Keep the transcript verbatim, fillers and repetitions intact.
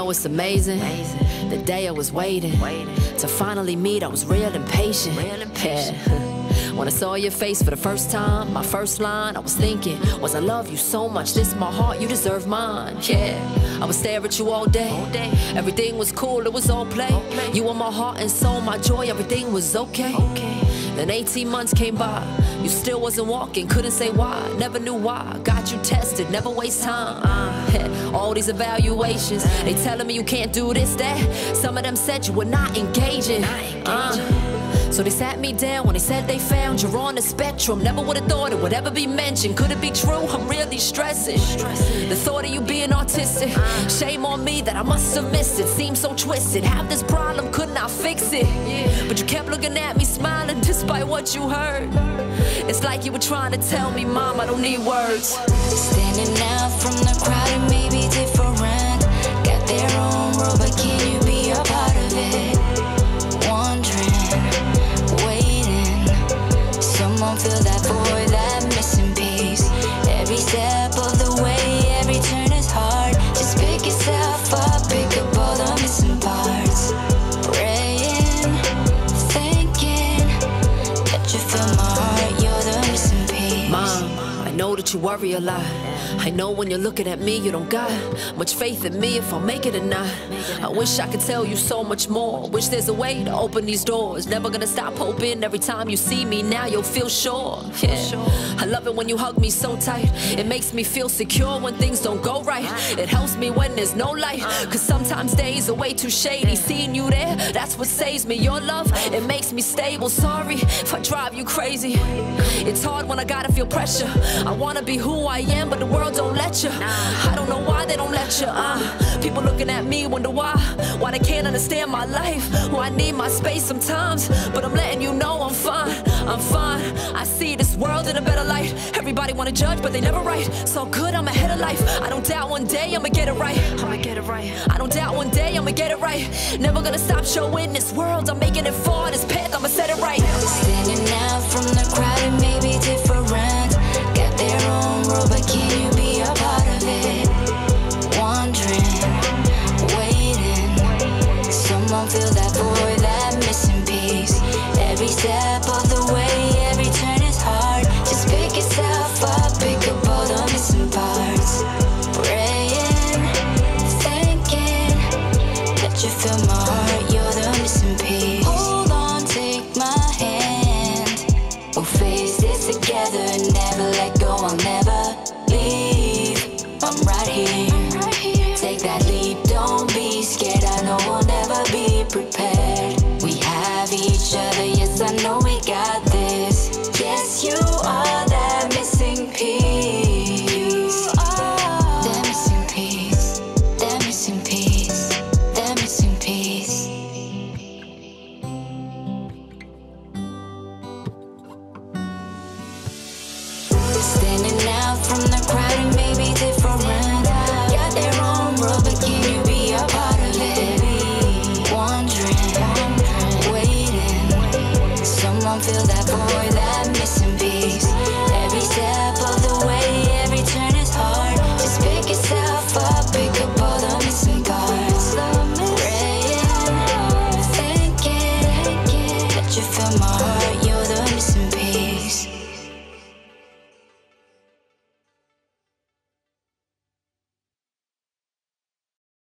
know it's amazing, the day I was waiting to finally meet. I was real impatient, yeah. When I saw your face for the first time, my first line I was thinking was, I love you so much, this is my heart, you deserve mine, yeah. I would stare at you all day, everything was cool, it was all play. You were my heart and soul, my joy, everything was okay. Then eighteen months came by, you still wasn't walking, couldn't say why, never knew why. Got you tested, never waste time. uh, All these evaluations, they telling me you can't do this, that. Some of them said you were not engaging, uh, so they sat me down when they said they found you're on the spectrum. Never would've thought it would ever be mentioned. Could it be true? I'm really stressing. The thought of you being autistic, shame on me that I must have missed it. Seems so twisted, have this problem, could not fix it. But you kept looking at me smiling despite what you heard. It's like you were trying to tell me, Mom, I don't need words. Standing out from the crowd, it may be different. Got their own world, but can you be a part of it? Fill that void, that missing piece. Every step of the way, every turn is hard. Just pick yourself up, pick up all the missing parts. Praying, thinking that you feel my heart, you're the missing piece. Mom, I know that you worry a lot. I know when you're looking at me, you don't got much faith in me if I'll make it or not. I wish I could tell you so much more. Wish there's a way to open these doors. Never gonna stop hoping. Every time you see me now, you'll feel sure. Yeah. I love it when you hug me so tight. It makes me feel secure when things don't go right. It helps me when there's no light, cause sometimes days are way too shady. Seeing you there, that's what saves me. Your love, it makes me stable. Sorry if I drive you crazy. It's hard when I gotta feel pressure. I wanna be who I am, but the world don't let you. I don't know why they don't let you. uh, People looking at me wonder why Why they can't understand my life. Why I need my space sometimes, but I'm letting you know I'm fine. I'm fine. I see this world in a better light. Everybody wanna judge, but they never right. So good, I'm ahead of life. I don't doubt one day I'ma get it right. I'ma get it right. I don't doubt one day I'ma get it right. Never gonna stop showing this world I'm making it for this path, I'ma set it right. Standing out from the crowd, it may be different. Got their own world, but can you be a part of it? Wondering, waiting. Someone fill that void, that missing piece. Every step of the way, every turn is hard. Just pick yourself up, pick up all the missing parts. Praying, thinking that you feel my heart, you're the missing piece. Hold on, take my hand. We'll face this together and never let go. I'll never leave. I'm right here. Take that leap, don't be scared. I know we'll never be prepared. We have each other, yes, I know we got this. Yes, you are that missing piece. That missing piece. That missing piece. That missing piece. Standing out from the crowd, it may be different. Got their own world, but can you be a part of it? Wondering, waiting. Someone fill that void, that missing piece. Every step of the way, every turn is hard. Just pick yourself up, pick up all the missing parts. Praying, thinking that you feel my heart.